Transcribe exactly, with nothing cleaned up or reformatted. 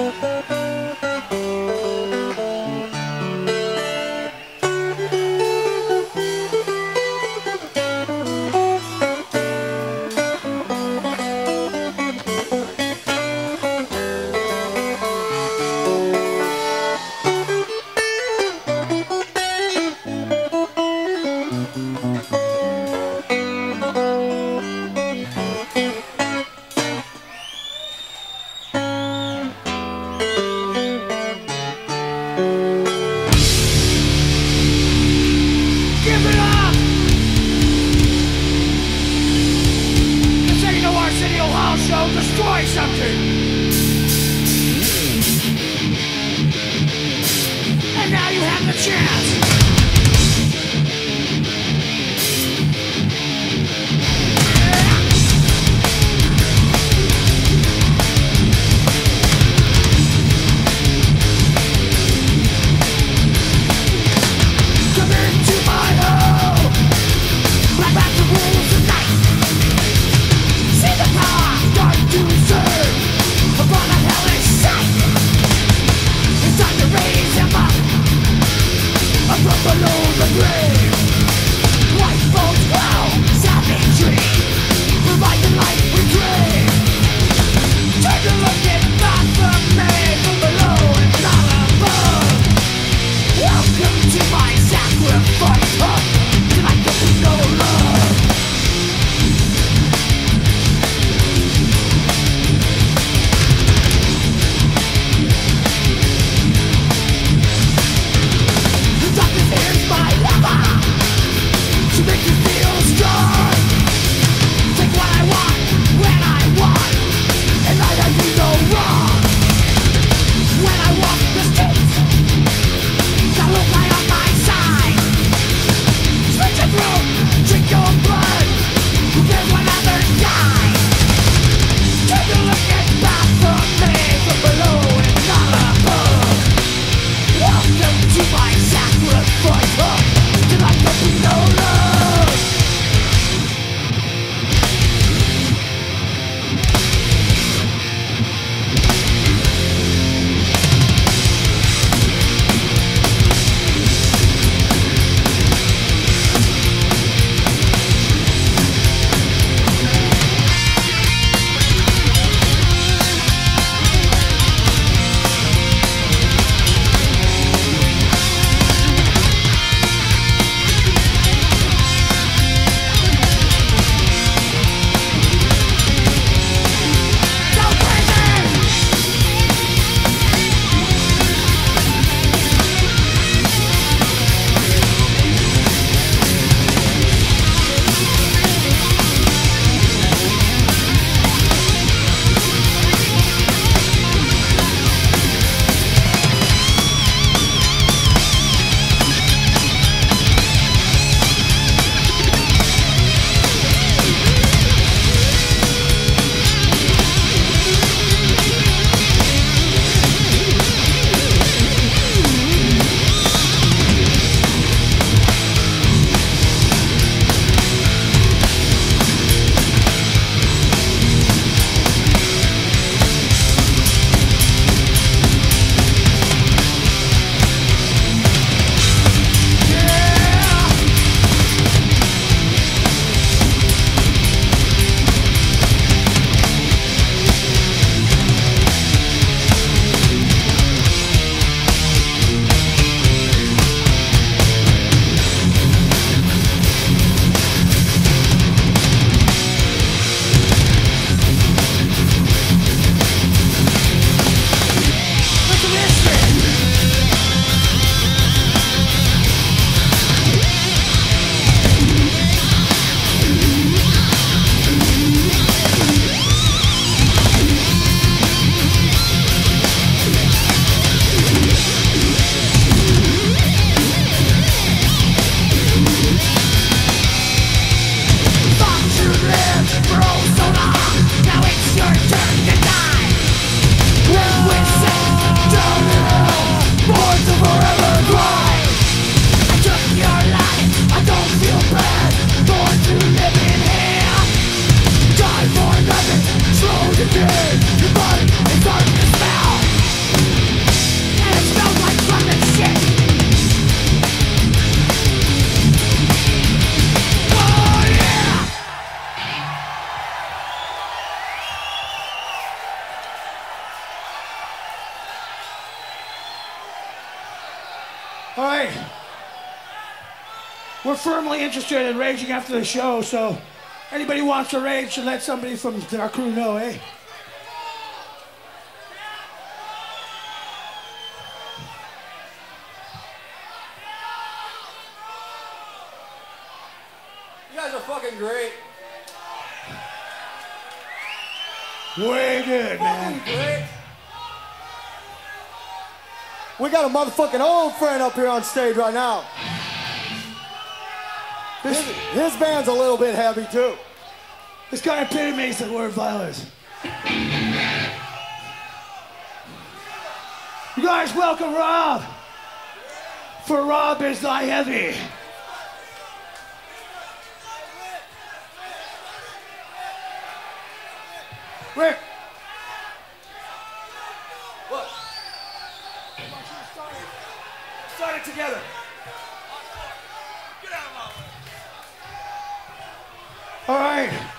Destroy something! And now you have the chance! Come into my home! Right back to rules tonight! See the power start to serve upon a hellish sight! It's time to raise him up! All right. We're firmly interested in raging after the show, so anybody who wants to rage should let somebody from our crew know, eh? You guys are fucking great. Way good, man. Fucking great. We got a motherfucking old friend up here on stage right now. His, his band's a little bit heavy too. This guy epitomates the word violence. You guys welcome Rob. For Rob is thy heavy. Rick. What? Start it together. Get out of my way. All right.